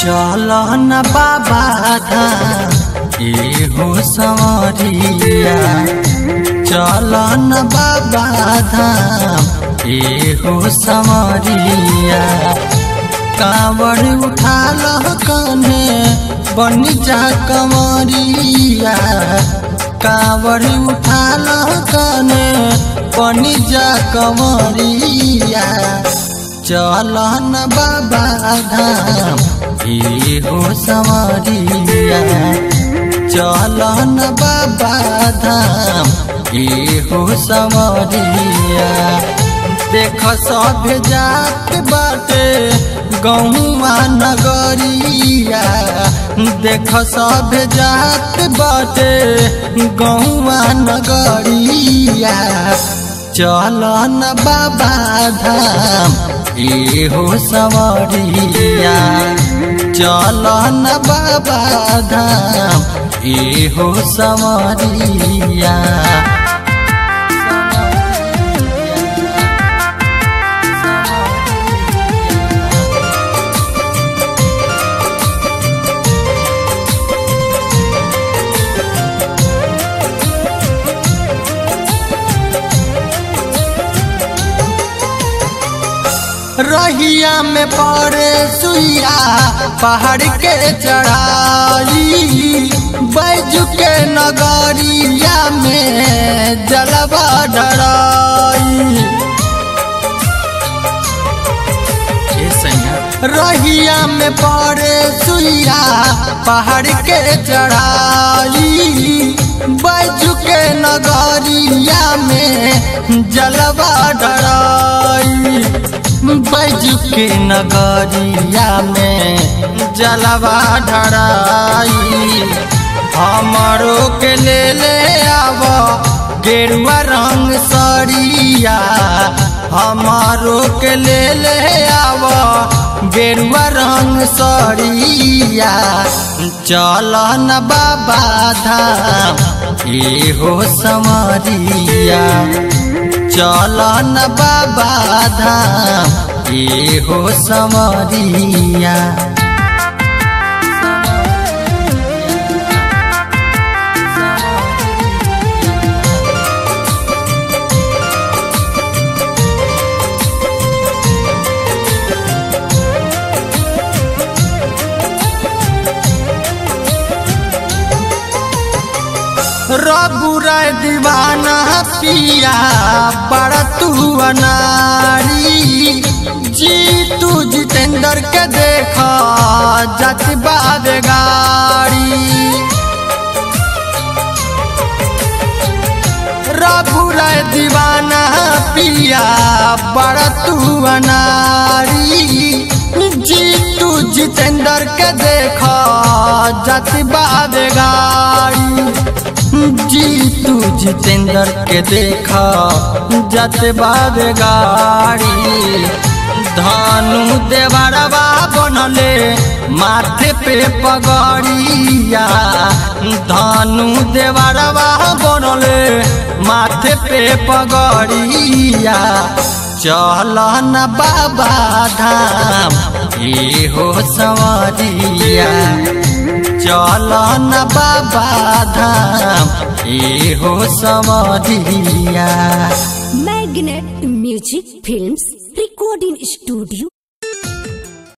चलो न बाबा धाम एहो संवरिया, चलो न बाबा धाम एहो संवरिया। कांवड़ उठा लो कने बनी जा कमरिया, कांवड़ उठा लो कने बनी जा कमरिया। चलो न बाबा धाम एहो संवरिया, चलो न बाबा धाम एहो संवरिया। देख सब जात बाटे गौवा नगरिया, देख सब जात बाटे गौवा नगरिया। चलो न बाबा धाम एहो संवरिया, चलो न बाबा धाम एहो संवरिया। रहिया में पड़े सुइया पहाड़ के चढ़ाई, बैजू के नगरिया में जलवा ढराई। रहिया में पड़े सुइया पहाड़ के चढ़ाई, बैजू के नगरिया में जलवा ढराई। बैजू के नगरिया में जलवा ढराई। हमारो के ले आव गेरुआ रंग सरिया, हमारो के ले आव गेरुआ रंग सरिया। चलो न बाबा धाम एहो संवरिया, चलो न बाबा धाम एहो संवरिया। रघुराय दीवाना पिया बड़ा तू अनारी, जीतू जितेंद्र के देखा जात बाद गाड़ी। रघुराय दीवाना पिया बड़ा तू अनारी, जीतू जितेंद्र के देखा जात बाद गाड़ी। जीतू जितेंद्र के देखा जाते बाद गाड़ी। धानु देवरवा बनले माथे पे पगड़िया, धानु देवरवा बनले माथे पे पगड़िया। चलो न बाबा धाम एहो संवरिया, चलो न बाबा धाम एहो संवरिया। Magnet music films recording studio.